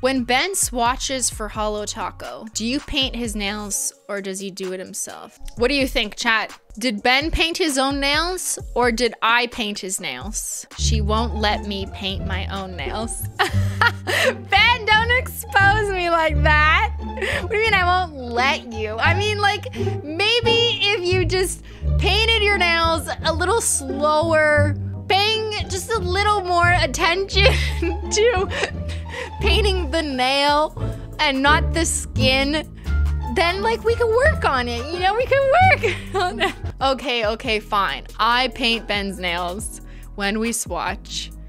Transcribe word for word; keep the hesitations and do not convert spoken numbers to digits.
When Ben swatches for Holo Taco, do you paint his nails or does he do it himself? What do you think, chat? Did Ben paint his own nails or did I paint his nails? She won't let me paint my own nails. Ben, don't expose me like that. What do you mean I won't let you? I mean, like, maybe if you just painted your nails a little slower, paying just a little more attention to painting the nail and not the skin, then like we could work on it, you know, we could work on it. Okay, okay, fine. I paint Ben's nails when we swatch.